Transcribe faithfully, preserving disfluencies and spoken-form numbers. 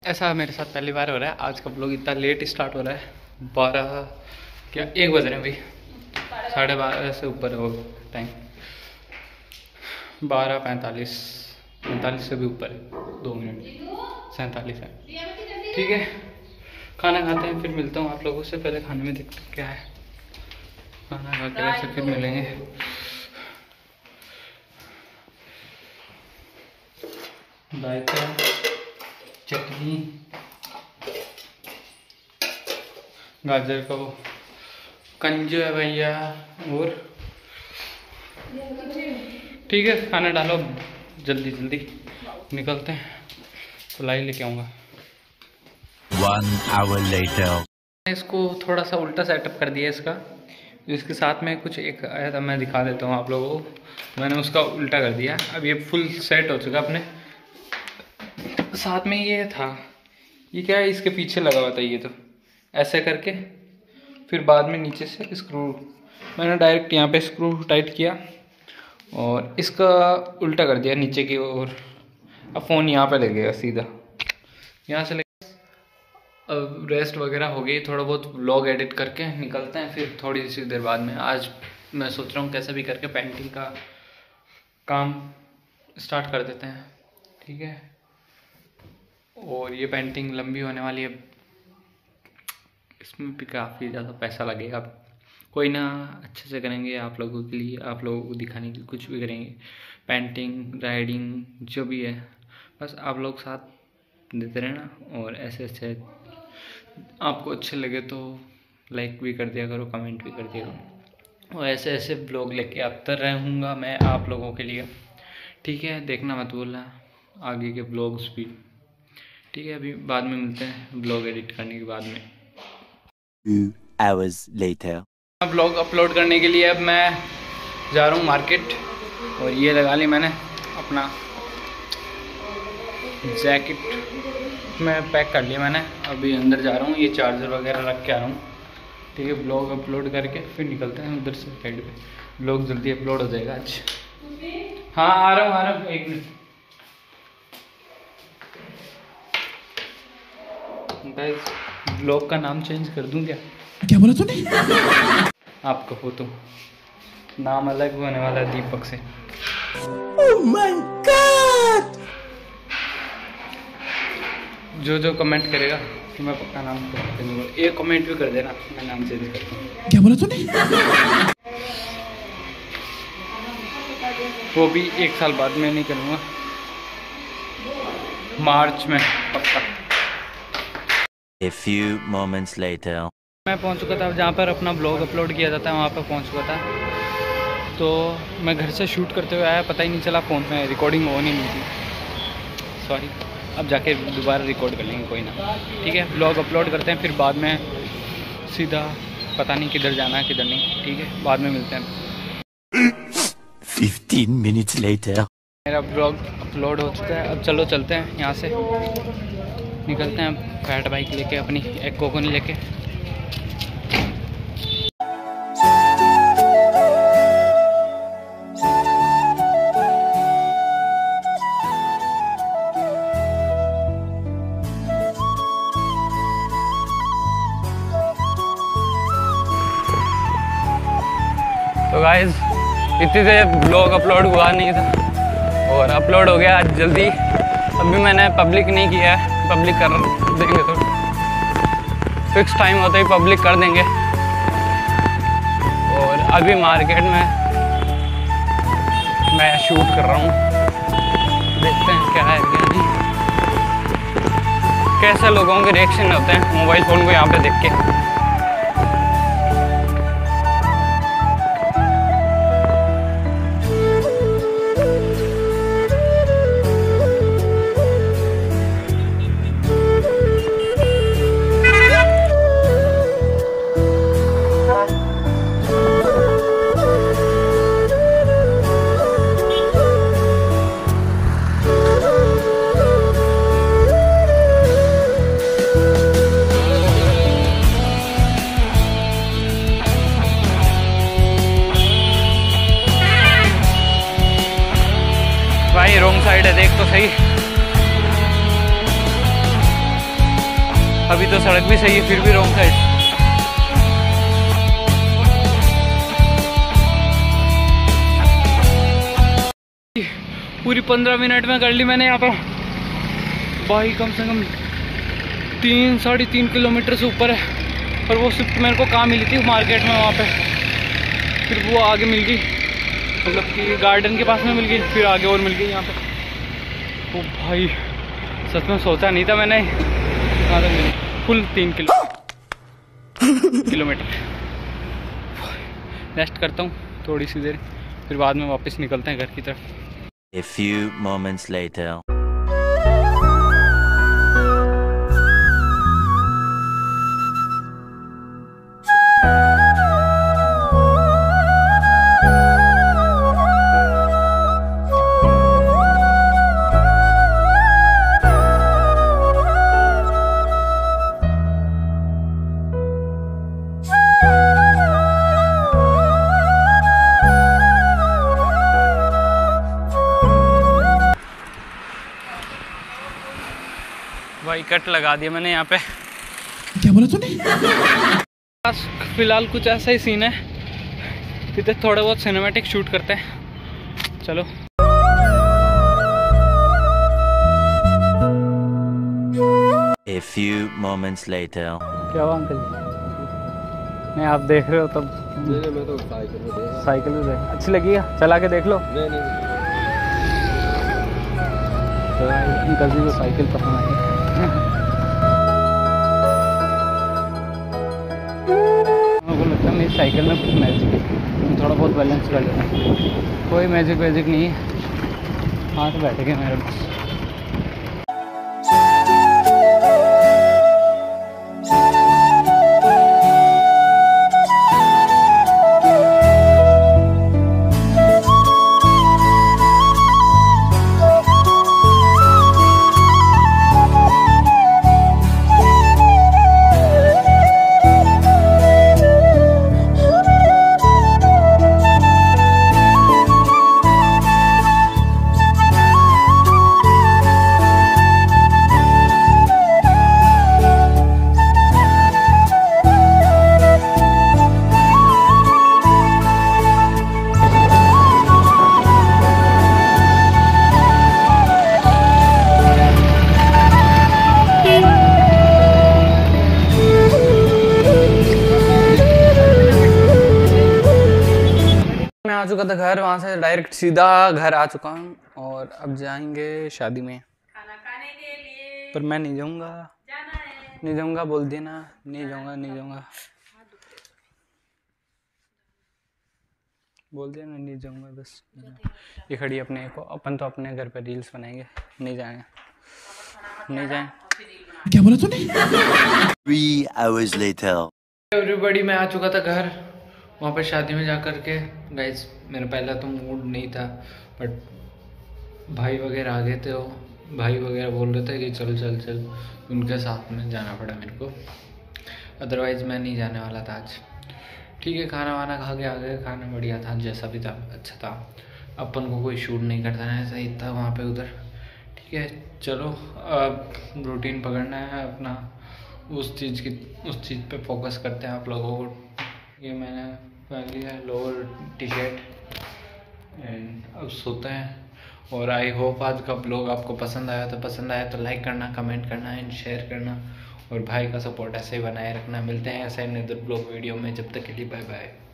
ऐसा मेरे साथ पहली बार हो रहा है। आज का ब्लॉग इतना लेट स्टार्ट हो रहा है। बारह क्या एक बज रहे हैं भाई, साढ़े बारह से ऊपर हो टाइम, बारह पैंतालीस पैंतालीस से भी ऊपर है, दो मिनट सैंतालीस है। ठीक है, खाना खाते हैं फिर मिलता हूँ आप लोगों से। पहले खाने में देखते हैं क्या है, खाना खा के से फिर मिलेंगे। रायता, चटनी, गाजर का वो कंजू है भैया, और ठीक है खाना डालो जल्दी जल्दी, निकलते हैं। लाई लेके आऊँगा। One hour later. इसको थोड़ा सा उल्टा सेटअप कर दिया इसका। इसके साथ में कुछ एक आया था, मैं दिखा देता हूँ आप लोगों को। मैंने उसका उल्टा कर दिया। अब ये फुल सेट हो चुका अपने साथ में। ये था, ये क्या है, इसके पीछे लगा हुआ था ये, तो ऐसे करके फिर बाद में नीचे से स्क्रू, मैंने डायरेक्ट यहाँ पे स्क्रू टाइट किया और इसका उल्टा कर दिया नीचे की ओर। अब फ़ोन यहाँ पे लगेगा सीधा, यहाँ से लगे। अब रेस्ट वगैरह हो गई, थोड़ा बहुत व्लॉग एडिट करके निकलते हैं फिर थोड़ी सी देर बाद में। आज मैं सोच रहा हूँ कैसे भी करके पेंटिंग का काम स्टार्ट कर देते हैं। ठीक है, और ये पेंटिंग लंबी होने वाली है, इसमें भी काफ़ी ज़्यादा पैसा लगेगा। कोई ना, अच्छे से करेंगे आप लोगों के लिए, आप लोगों को दिखाने के लिए कुछ भी करेंगे। पेंटिंग, राइडिंग, जो भी है, बस आप लोग साथ देते रहना। और ऐसे ऐसे आपको अच्छे लगे तो लाइक भी कर दिया करो, कमेंट भी कर दिया करो। और ऐसे ऐसे ब्लॉग लेके आता रहूँगा मैं आप लोगों के लिए। ठीक है, देखना मत भूलना आगे के ब्लॉग्स भी। ठीक है, अभी बाद में मिलते हैं ब्लॉग एडिट करने के बाद में। Two hours later. Blog upload करने के लिए अब मैं जा रहा हूँ मार्केट, और ये लगा ली मैंने अपना जैकेट, मैं पैक कर लिया मैंने। अभी अंदर जा रहा हूँ, ये चार्जर वगैरह रख के आ रहा हूँ। ठीक है, ब्लॉग अपलोड करके फिर निकलते हैं उधर से साइड पे। ब्लॉग जल्दी अपलोड हो जाएगा आज। हाँ आ रहा हूँ आ रहा हूँ एक मिनट। गाइस, ब्लॉग का नाम चेंज कर दूं क्या? क्या बोला तूने? आपको हो तो नाम अलग होने वाला है दीपक से। Oh my God! जो जो कमेंट करेगा तो मैं पक्का नाम कर दूंगा। एक कमेंट भी कर देना, मैं नाम चेंज कर दूंगा। क्या बोला तूने? वो भी एक साल बाद में नहीं करूँगा, मार्च में पक्का। A few moments later. मैं पहुंच चुका था जहाँ पर अपना ब्लॉग अपलोड किया जाता है, वहाँ पर पहुंच चुका था। तो मैं घर से शूट करते हुए आया, पता ही नहीं चला फ़ोन में रिकॉर्डिंग हो नहीं थी। सॉरी, अब जाके दोबारा रिकॉर्ड कर लेंगे, कोई ना। ठीक है, ब्लॉग अपलोड करते हैं फिर बाद में सीधा पता नहीं किधर जाना है किधर नहीं। ठीक है, बाद में मिलते हैं। Fifteen minutes later. मेरा ब्लॉग अपलोड हो चुका है। अब चलो चलते हैं यहाँ से, निकलते हैं फैट बाइक लेके, अपनी एक कोकोनी लेके। तो गाइस, इतनी देर ब्लॉग अपलोड हुआ नहीं था और अपलोड हो गया आज जल्दी। अभी मैंने पब्लिक नहीं किया है, पब्लिक कर देंगे तो फिक्स टाइम होता ही पब्लिक कर देंगे। और अभी मार्केट में मैं शूट कर रहा हूँ, देखते हैं क्या है क्या नहीं, कैसे लोगों के रिएक्शन होते हैं मोबाइल फ़ोन को यहाँ पे देख के। भाई रॉन्ग साइड है, देख तो सही। अभी तो सड़क भी सही है, फिर भी रॉन्ग साइड। पूरी पंद्रह मिनट में कर ली मैंने यहाँ पर भाई, कम से कम तीन साढ़े तीन किलोमीटर से ऊपर है। और वो स्विफ्ट मेरे को कहाँ मिली थी, मार्केट में वहाँ पे, फिर वो आगे मिल गई, मतलब कि गार्डन के पास में मिल गई, फिर आगे और मिल गई यहाँ पे। ओ भाई सच में सोचा नहीं था मैंने, कहाँ तक मिली, फुल तीन किलो किलोमीटर। रेस्ट करता हूँ थोड़ी सी देर, फिर बाद में वापस निकलते हैं घर की तरफ। A few moments later. भाई कट लगा दिया मैंने यहाँ पे। क्या बोला तूने? फिलहाल कुछ ऐसा ही सीन है, इधर थोड़े बहुत सिनेमैटिक शूट करते हैं। चलो A few moments later. क्या हुआ अंकल? नहीं आप देख रहे हो तब? नहीं मैं तो साइकिल में देख साइकिल में देख, अच्छी लगी है, चला के देख लो। नहीं नहीं तो अंकल जी को साइकिल पसंद आई। मेरे को लगता है मेरी साइकिल में कुछ मैजिक है, थोड़ा बहुत बैलेंस कर लेना। कोई मैजिक वैजिक नहीं है, हाथ बैठ गए मेरे पास। मैं आ चुका था घर, वहाँ से डायरेक्ट सीधा घर आ चुका हूँ और अब जाएंगे शादी में खाना खाने के लिए। पर मैं नहीं जाऊँगा, जाना है। नहीं जाऊँगा, बोल दिया ना, नहीं जाऊँगा, नहीं जाऊँगा, बोल दिया ना, नहीं जाऊँगा बस। ये खड़ी अपने को, अपन तो अपने घर पर रील्स बनाएंगे, नहीं जाएंगे, नहीं जाएं। क्या बोला तूने? Three hours later. एवरीबॉडी मैं आ चुका था घर, वहाँ पर शादी में जा कर के। गाइस मेरा पहला तो मूड नहीं था, बट भाई वगैरह आ गए थे, वो भाई वगैरह बोल रहे थे कि चल चल चल, उनके साथ में जाना पड़ा मेरे को, अदरवाइज़ मैं नहीं जाने वाला था आज। ठीक है, खाना वाना खा के आ गए, खाना बढ़िया था, जैसा भी था अच्छा था। अपन को कोई शूट नहीं करता है, ऐसा ही था वहाँ पे उधर। ठीक है चलो, अब रूटीन पकड़ना है अपना, उस चीज़ की उस चीज़ पे फोकस करते हैं आप लोगों को। ये मैंने पहन लिया है लोअर टी शर्ट एंड अब सोते हैं। और आई होप आज का ब्लॉग आपको पसंद आया, तो पसंद आया तो लाइक करना, कमेंट करना एंड शेयर करना, और भाई का सपोर्ट ऐसे ही बनाए रखना। मिलते हैं ऐसे ही अदर ब्लॉग वीडियो में, जब तक के लिए बाय बाय।